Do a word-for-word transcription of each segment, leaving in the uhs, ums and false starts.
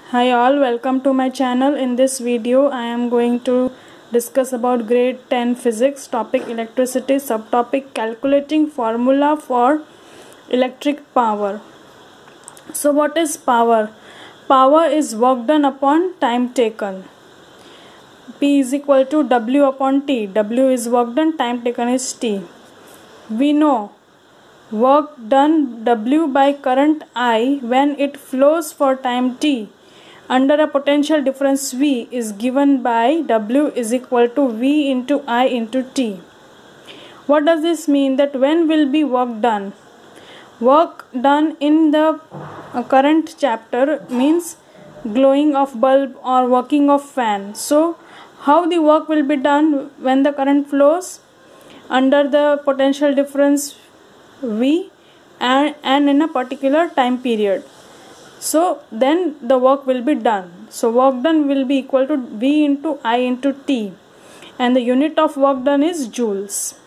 Hi all, welcome to my channel. In this video I am going to discuss about grade ten physics, topic electricity, subtopic calculating formula for electric power. So what is power? Power is work done upon time taken. P is equal to W upon T. W is work done, time taken is T. We know work done W by current I when it flows for time T under a potential difference V is given by W is equal to V into I into T. What does this mean? That when will be work done? Work done in the current chapter means glowing of bulb or working of fan. So how the work will be done when the current flows? Under the potential difference V and, and in a particular time period. So then the work will be done. So work done will be equal to V into I into T, and the unit of work done is joules.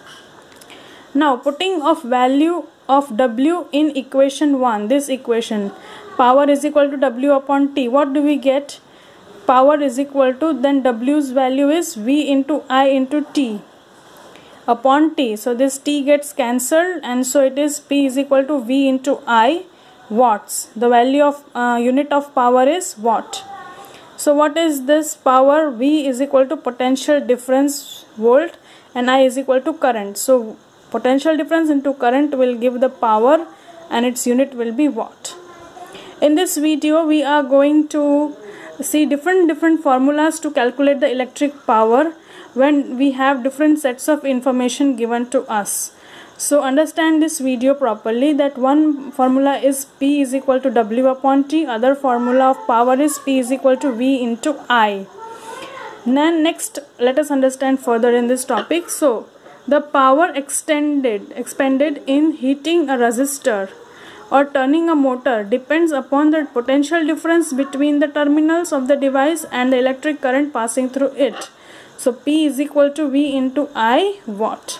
Now putting of value of W in equation one, this equation, power is equal to W upon T. What do we get? Power is equal to, then W's value is V into I into T upon T. So this T gets cancelled, and so it is P is equal to V into I watts. The value of uh, unit of power is watt. So what is this power? V is equal to potential difference volt and I is equal to current. So potential difference into current will give the power and its unit will be watt. In this video we are going to see different different formulas to calculate the electric power when we have different sets of information given to us. So understand this video properly, that one formula is P is equal to W upon T, other formula of power is P is equal to V into I. Then next let us understand further in this topic. So the power extended expended in heating a resistor or turning a motor depends upon the potential difference between the terminals of the device and the electric current passing through it. So P is equal to V into I watt.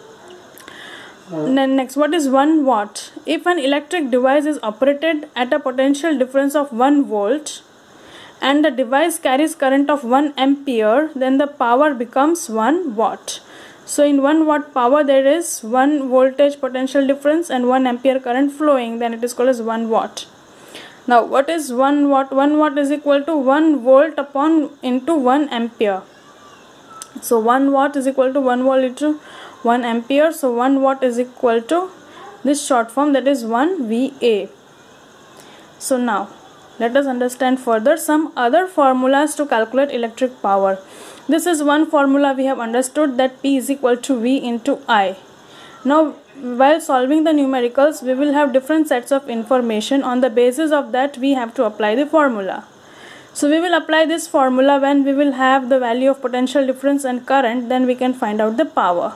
Then next, what is one watt? If an electric device is operated at a potential difference of one volt and the device carries current of one ampere, then the power becomes one watt. So in one watt power there is one voltage potential difference and one ampere current flowing, then it is called as one watt. Now what is one watt? One watt is equal to one volt upon into one ampere. So one watt is equal to one volt into one ampere. So one watt is equal to this short form, that is one V A. So now let us understand further some other formulas to calculate electric power. This is one formula we have understood, that P is equal to V into I. Now while solving the numericals we will have different sets of information. On the basis of that we have to apply the formula. So we will apply this formula when we will have the value of potential difference and current, then we can find out the power.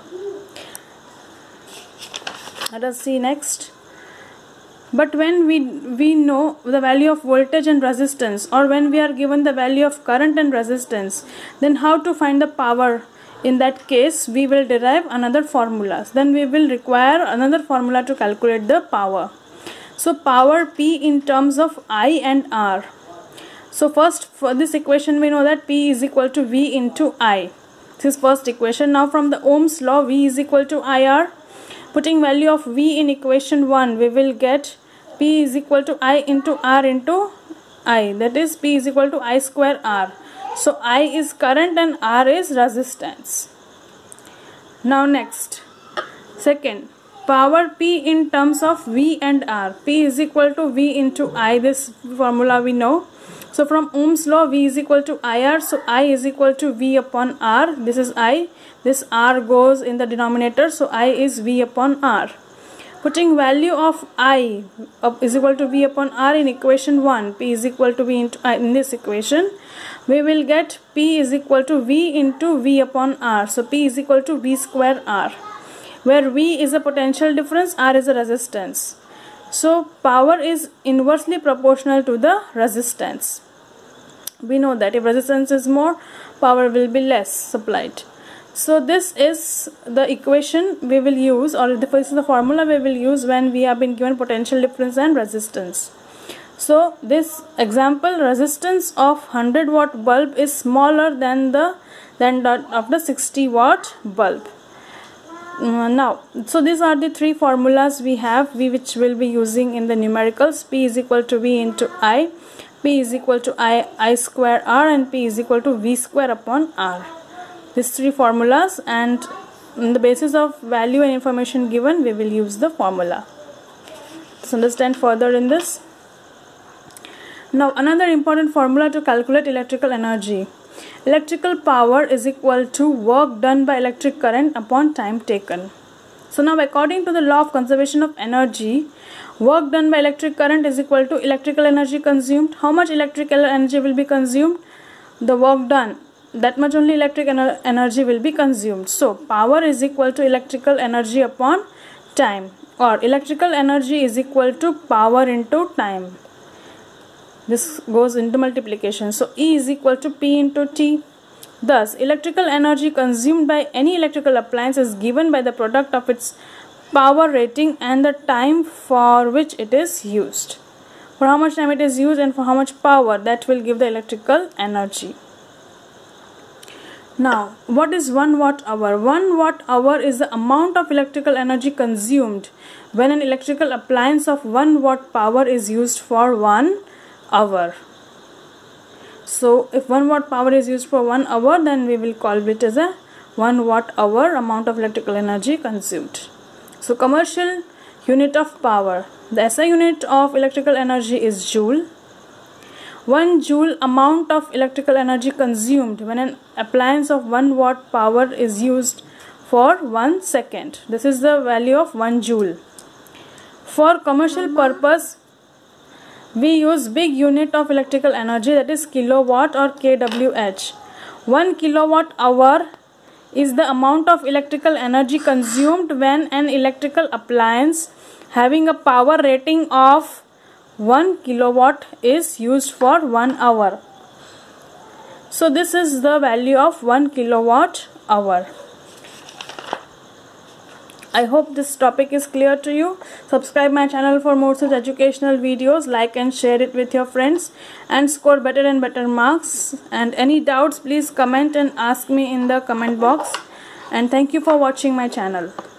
Let us see next. But when we we know the value of voltage and resistance, or when we are given the value of current and resistance, then how to find the power? In that case we will derive another formulas. Then we will require another formula to calculate the power. So power P in terms of I and R. So first for this equation we know that P is equal to V into I. This is first equation. Now from the Ohm's law, V is equal to I R. Putting value of V in equation one, we will get P is equal to I into R into I, that is P is equal to I square R. So I is current and R is resistance. Now next, second, power P in terms of V and R. P is equal to V into I, this formula we know. So from Ohm's law, V is equal to I R, so I is equal to V upon R. This is I, this R goes in the denominator, so I is V upon R. Putting value of I is equal to V upon R in equation one, P is equal to V into I in this equation, we will get P is equal to V into V upon R. So P is equal to V square R, where V is a potential difference, R is a resistance. So power is inversely proportional to the resistance. We know that if resistance is more, power will be less supplied. So this is the equation we will use, or this is the formula we will use when we have been given potential difference and resistance. So this example, resistance of one hundred watt bulb is smaller than the than that of the sixty watt bulb. Uh, now, so these are the three formulas we have, we which will be using in the numericals. P is equal to V into I, P is equal to I, I square R, and P is equal to V square upon R. These three formulas, and on the basis of value and information given, we will use the formula. Let's understand further in this. Now, another important formula to calculate electrical energy. Electrical power is equal to work done by electric current upon time taken. So now, according to the law of conservation of energy, work done by electric current is equal to electrical energy consumed. How much electrical energy will be consumed? The work done, that much only electric ener energy will be consumed. So power is equal to electrical energy upon time, or electrical energy is equal to power into time. This goes into multiplication. So E is equal to P into T. Thus, electrical energy consumed by any electrical appliance is given by the product of its power rating and the time for which it is used. For how much time it is used and for how much power, that will give the electrical energy. Now, what is one watt hour? one watt hour is the amount of electrical energy consumed when an electrical appliance of one watt power is used for one hour. So if one watt power is used for one hour, then we will call it as a one watt hour amount of electrical energy consumed. So commercial unit of power, the S I unit of electrical energy is joule. One joule amount of electrical energy consumed when an appliance of one watt power is used for one second. This is the value of one joule. For commercial purpose, we use big unit of electrical energy, that is kilowatt or K W H. one kilowatt hour is the amount of electrical energy consumed when an electrical appliance having a power rating of one kilowatt is used for one hour. So this is the value of one kilowatt hour. I hope this topic is clear to you. Subscribe my channel for more such educational videos. Like and share it with your friends and score better and better marks. And any doubts, please comment and ask me in the comment box. And thank you for watching my channel.